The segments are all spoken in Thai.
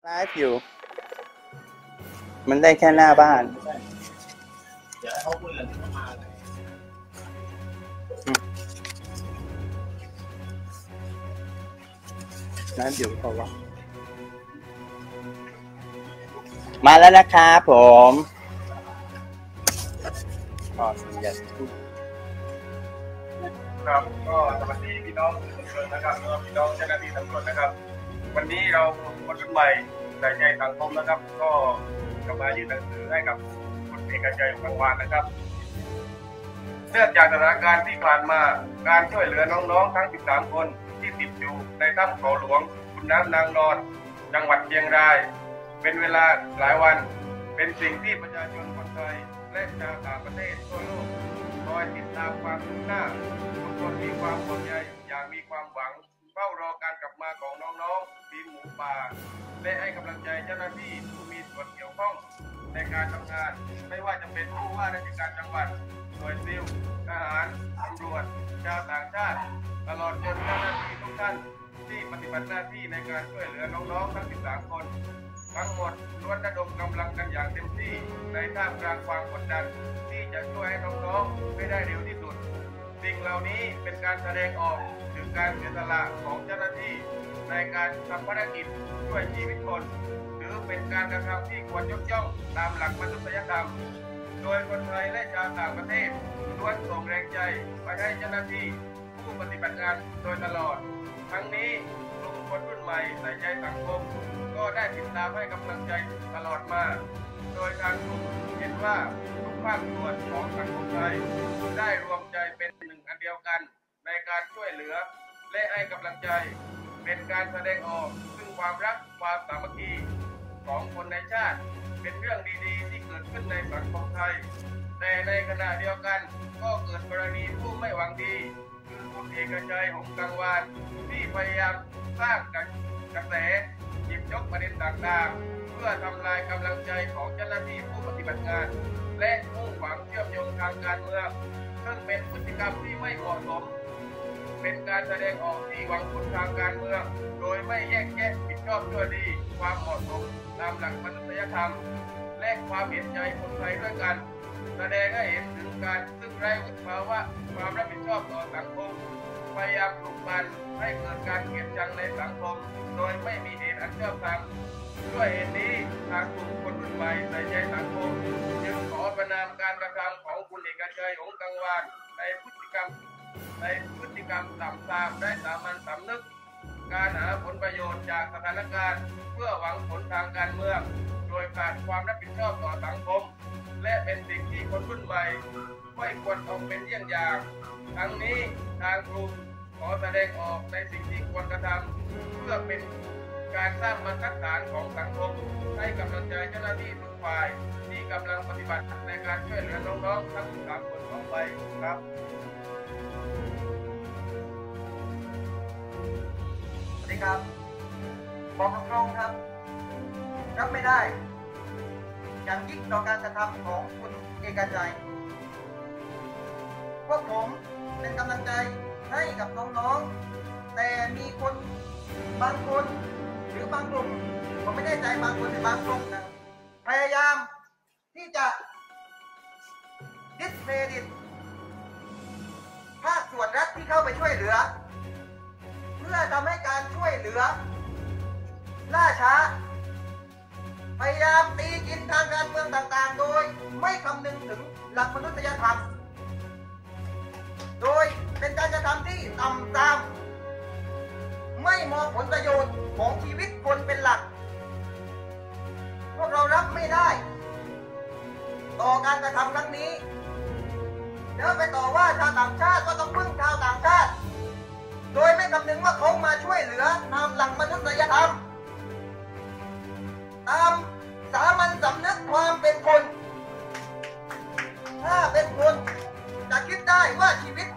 ไลฟ์อยู่มันได้แค่หน้าบ้านเดี๋ยวเขาคุยกันที่เขามาเลยนั่นอยู่เขาว่ามาแล้วนะครับผมก็สัญญาณครับก็สวัสดีพี่น้องทุกคนนะครับแล้วก็พี่น้องเจ้าหน้าที่ตำรวจนะครับวันนี้เราคนรุ่นใหม่ใส่ใจสังคมนะครับก็จะมายื่นหนังสือให้กับคุณเอกชัย กังวานนะครับเนื่องจากสถานการณ์ที่ผ่านมาการช่วยเหลือน้องๆทั้ง 13 คนที่ติดอยู่ในถ้ำเขาหลวงขุนน้ำนางนอนจังหวัดเชียงรายเป็นเวลาหลายวันเป็นสิ่งที่ประชาชนคนไทยและชาวต่างประเทศทั่วโลกคอยติดตามความคืบหน้าทุกคนมีความห่วงใยอย่างมีความหวังเฝ้ารอการกลับมาของน้องๆทีมหมูป่าและให้กำลังใจเจ้าหน้าที่ผู้มีส่วนเกี่ยวข้องในการทำงานไม่ว่าจะเป็นผู้ว่าราชการจังหวัดหน่วยซิลทหารตำรวจชาวต่างชาติตลอดจนเจ้าหน้าที่ทุกท่านที่ปฏิบัติหน้าที่ในการช่วยเหลือน้องๆทั้ง 13 คนทั้งหมดล้วนระดมกำลังกันอย่างเต็มที่ในท่ามกลางความกดดันที่จะช่วยให้น้องๆไม่ได้เร็วที่สุดสิ่งเหล่านี้เป็นการแสดงออกถึงการเสียสละของเจ้าหน้าที่ในการทำภารกิจช่วยชีวิตคนหรือเป็นการกระทำที่ควรยกย่องตามหลักมนุษยธรรมโดยคนไทยและชาวต่างประเทศล้วนส่งแรงใจไปให้เจ้าหน้าที่ผู้ปฏิบัติงานโดยตลอดทั้งนี้กลุ่มคนรุ่นใหม่ใส่ใจสังคมก็ได้ติดตามให้กำลังใจตลอดมาโดยทางกลุ่มเห็นว่าทุกภาคส่วนของสังคมไทยได้รวมใจเป็นหนึ่งอันเดียวกันในการช่วยเหลือและให้กำลังใจเป็นการแสดงออกซึ่งความรักความสามัคคีของคนในชาติเป็นเรื่องดีๆที่เกิดขึ้นในสังคมไทยแต่ในขณะเดียวกันก็เกิดกรณีผู้ไม่หวังดีคือคุณเอกชัย หงส์กังวานที่พยายามสร้างกระแสหยิบยกประเด็นต่างๆเพื่อทำลายกำลังใจของเจ้าหน้าที่ผู้ปฏิบัติงานและมุ่งหวังเชื่อมโยงทางการเมืองซึ่งเป็นพฤติกรรมที่ไม่เหมาะสมเป็นการแสดงออกที่หวังผลทางการเมืองโดยไม่แยกแยะผิดชอบชั่วดีความเหมาะสมตามหลักมนุษยธรรมและความเห็นใจคนไทยด้วยกันแสดงให้เห็นถึงการซึ่งไร้วุฒิภาวะความรับผิดชอบต่อสังคมพยายามปลุกปั่นให้เกิดการเกลียดชังในสังคมโดยไม่มีเหตุอันชอบธรรมด้วยเหตุนี้ทางกลุ่มคนรุ่นใหม่ใส่ใจสังคมจึงขอประณามการกระทำของคุณเอกชัย หงส์กังวานในพฤติกรรมต่ำตามและสามัญสำนึกการหาผลประโยชน์จากสถานการณ์เพื่อหวังผลทางการเมืองโดยขาดความรับผิดชอบต่อสังคมและเป็นสิ่งที่คนรุ่นใหม่ไม่ควรเอาเป็นเยี่ยงอย่างทั้งนี้ทางกลุ่มขอแสดงออกในสิ่งที่ควรกระทำเพื่อเป็นการสร้างบรรทัดฐานของสังคมให้กำลังใจเจ้าหน้าที่ทุกฝ่ายที่กำลังปฏิบัติในการช่วยเหลือน้องๆทั้ง13 คนต่อไปครับสวัสดีครับบอกตรงๆครับรับไม่ได้อย่างยิ่งต่อการกระทำของคุณเอกชัยพวกผมเป็นกำลังใจให้กับน้องๆแต่มีคนบางคนหรือบางกลุ่มผมไม่แน่ใจบางคนหรือบางกลุ่มนะพยายามที่จะดิสเครดิตภาคส่วนรัฐที่เข้าไปช่วยเหลือเพื่อทำให้การช่วยเหลือล่าช้าพยายามตีกินทางการเมืองต่างๆโดยไม่คำนึงถึงหลักมนุษยธรรมโดยเป็นการกระทำที่ต่ำตามไม่มองผลประโยชน์ของชีวิตคนเป็นหลักพวกเรารับไม่ได้ต่อการกระทำครั้งนี้แล้วไปต่อว่าชาวต่างชาติก็ต้องพึ่งชาวต่างชาติโดยไม่คำนึงว่าเขามาช่วยเหลือตามหลักมนุษยธรรมตามสามัญสำนึกความเป็นคนถ้าเป็นคนจะคิดได้ว่าชีวิต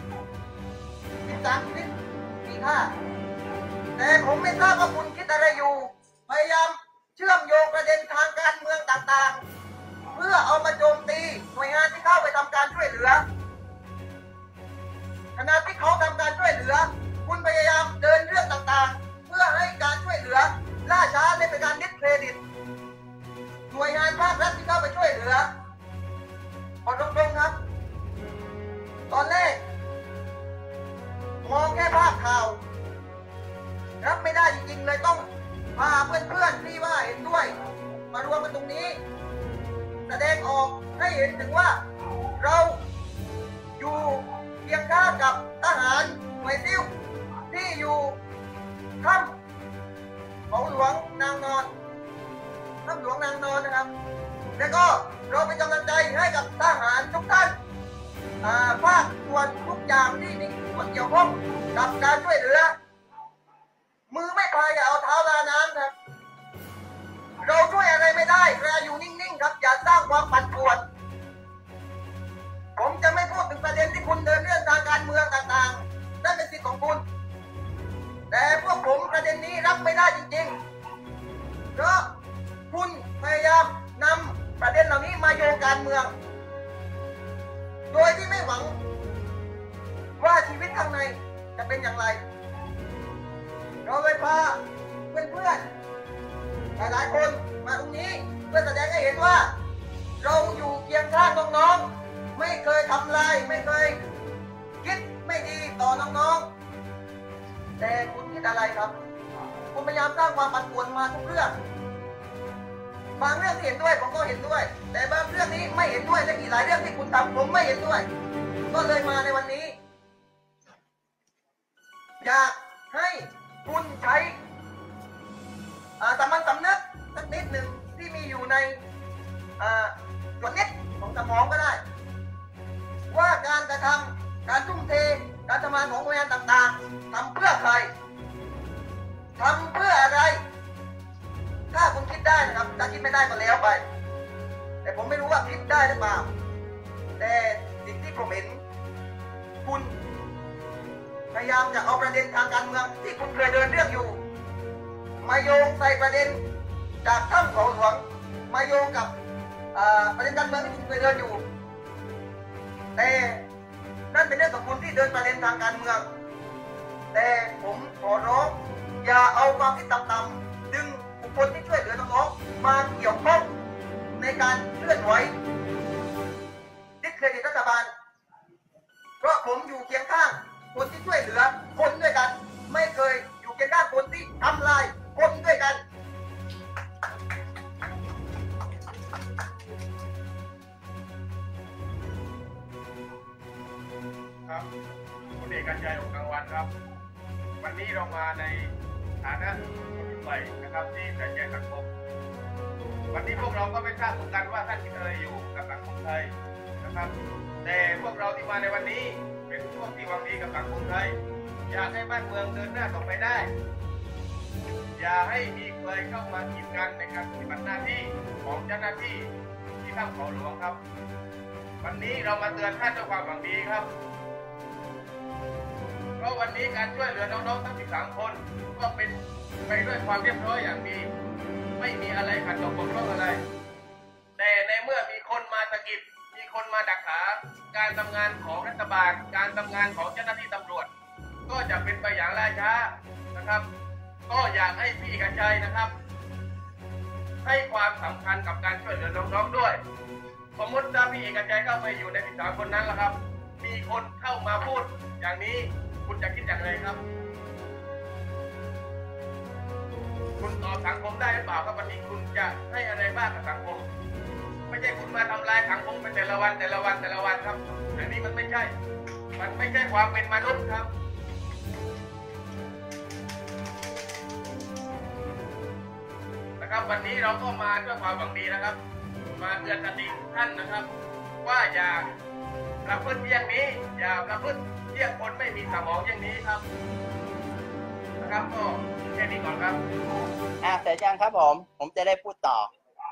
13 ชีวิตมีค่าแต่ผมไม่ทราบว่าคุณคิดอะไรอยู่พยายามเชื่อมโยงประเด็นทางการเมืองต่างๆเพื่อเอามาโจมตีหน่วยงานที่เข้าไปทำการช่วยเหลือขณะที่เขาทำการช่วยเหลือคุณพยายามเดินเรื่องต่างๆเพื่อให้การช่วยเหลือล่าช้าและเป็นการดิสเครดิตหน่วยงานภาครัฐที่เข้าไปช่วยเหลือขอตรงๆครับตอนแรกมองแค่ภาพข่าวรับไม่ได้จริงๆเลยต้องพาเพื่อนๆที่ว่าเห็นด้วยมารวมกันตรงนี้แสดงออกให้เห็นถึงว่าเราอยู่เคียงข้างกับทหารหน่วยซิลที่อยู่ถ้ำเขาหลวงนางนอนถ้ำหลวงนางนอนนะครับแล้วก็เราเป็นกำลังใจให้กับทหารทุกท่านภาคส่วนทุกอย่างที่มีส่วนเกี่ยวข้องกับการช่วยเหลือมือไม่พายอย่าเอาเท้าลาน้ำครับเราช่วยอะไรไม่ได้เราอยู่นิ่งๆครับอย่าสร้างความปั่นป่วนผมจะไม่พูดถึงประเด็นที่คุณเดินเรื่องทางการเมืองต่างๆนั่นเป็นสิทธิ์ของคุณแต่พวกผมประเด็นนี้รับไม่ได้จริงๆเพราะคุณพยายามนำประเด็นเหล่านี้มาโยงการเมืองโดยที่ไม่หวังว่าชีวิตข้างในจะเป็นอย่างไรเราเลยพาเพื่อนๆหลายๆคนมาตรงนี้เพื่อแสดงให้เห็นว่าเราอยู่เคียงข้างน้องๆไม่เคยทำลายไม่เคยคิดไม่ดีต่อน้องๆแต่คุณคิดอะไรครับคุณพยายามสร้างความปั่นป่วนมาทุกเรื่องบางเรื่องที่เห็นด้วยผมก็เห็นด้วยแต่บางเรื่องนี้ไม่เห็นด้วยและอีกหลายเรื่องที่คุณทำผมไม่เห็นด้วยก็เลยมาในวันนี้อยากให้คุณใช้สามัญสำนึกสักนิดหนึ่งที่มีอยู่ในส่วนนิดของสมองก็ได้ว่าการกระทำการทุ่มเทการทำงานของหน่วยงานต่างๆทำเพื่อใครทำเพื่ออะไรถ้าคุณคิดได้นะครับถ้าคิดไม่ได้ก็แล้วไปแต่ผมไม่รู้ว่าคิดได้หรือเปล่าแต่สิ่งที่ผมเห็นคุณพยายามจะเอาประเด็นทางการเมืองที่คุณเคยเดินเรื่องอยู่มาโยงใส่ประเด็นจากถ้ำเขาหลวงมาโยงกับประเด็นการเมืองที่คุณเคยเดินอยู่แต่นั่นเป็นเรื่องของคุณที่เดินประเด็นทางการเมืองแต่ผมขอร้องอย่าเอาความคิดต่ำๆดึงบุคคลที่ช่วยเหลือน้องๆมาเกี่ยวข้องในการเคลื่อนไหวดิสเครดิตรัฐบาลเพราะผมอยู่เคียงข้างคนที่ช่วยเหลือคนด้วยกันไม่เคยอยู่เคียงข้างคนที่ทำลายคนด้วยกันครับคุณเอกชัยองค์กลางวันครับวันนี้เรามาในฐานะคนใหม่นะครับที่ใส่ใจสังคมวันนี้พวกเราก็ไม่ทราบเหมือนกันว่าท่านคิดอะไรอยู่กับสังคมไทยนะครับแต่พวกเราที่มาในวันนี้เป็นพวกที่หวังดีกับสังคมไทยอยากให้บ้านเมืองเดินหน้าต่อไปได้อย่าให้มีใครเข้ามากีดกันในการปฏิบัติหน้าที่ของเจ้าหน้าที่ที่ถ้ำเขาหลวงครับวันนี้เรามาเตือนท่านด้วยความหวังดีครับเพราะวันนี้การช่วยเหลือน้องๆทั้ง13 คนก็เป็นไปด้วยความเรียบร้อยอย่างดีไม่มีอะไรขัดตกบกพร่องอะไรแต่ในเมื่อมีคนมาตะกิดมีคนมาดักหาการทำงานของรัฐบาลการทำงานของเจ้าหน้าที่ตำรวจก็จะเป็นไปอย่างล่าช้านะครับก็อยากให้พี่กระชัยนะครับให้ความสำคัญกับการช่วยเหลือน้องๆด้วยสมมติถ้าพี่เอกชัยเข้าไปอยู่ใน13 คนนั้นแล้วครับมีคนเข้ามาพูดอย่างนี้คุณจะคิดอย่างไรครับคุณตอบสังคมได้หรือเปล่าครับวันนี้คุณจะให้อะไรบ้างกับสังคมไม่ใช่คุณมาทำลายสังคมไปแต่ละวันครับอันนี้มันไม่ใช่ความเป็นมนุษย์ครับนะครับวันนี้เราก็มาด้วยความหวังดีนะครับมาเตือนสติท่านนะครับว่าอย่าประพฤติอย่างนี้อย่าประพฤติเยี่ยงคนไม่มีสมองอย่างนี้ครับนะครับก็แค่นี้ก่อนครับเสร็จยังครับผมจะได้พูดต่อ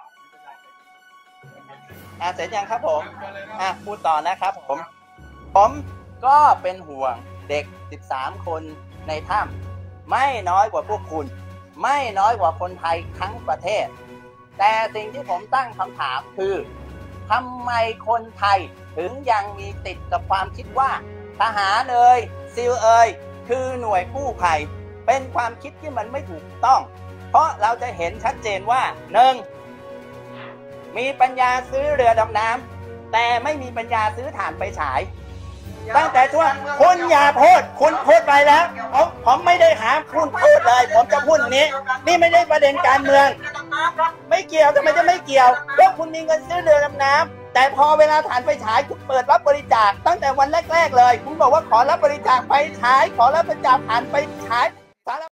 เสร็จยังครับผมพูดต่อนะครับผมก็เป็นห่วงเด็ก13 คนในถ้ำไม่น้อยกว่าพวกคุณไม่น้อยกว่าคนไทยทั้งประเทศแต่สิ่งที่ผมตั้งคำถามคือทำไมคนไทยถึงยังมีติดกับความคิดว่าทหารซิลคือหน่วยกู้ภัยเป็นความคิดที่มันไม่ถูกต้องเพราะเราจะเห็นชัดเจนว่าหนึ่งมีปัญญาซื้อเรือดำน้ำแต่ไม่มีปัญญาซื้อถ่านไฟฉาย ตั้งแต่ช่วงคุณอย่าพูดคุณพูดไปแล้วผมไม่ได้หาคุณพูดเลยผมจะพูดนี้นี่ไม่ได้ประเด็นการเมืองไม่เกี่ยวทำไมจะไม่เกี่ยวเพราะคุณมีเงินซื้อเรือดำน้ำแต่พอเวลาถ่านไฟฉายคุณเปิดรับบริจาคตั้งแต่วันแรกๆเลยคุณบอกว่าขอรับบริจาคไฟฉายขอรับบริจาคถ่านไฟฉาย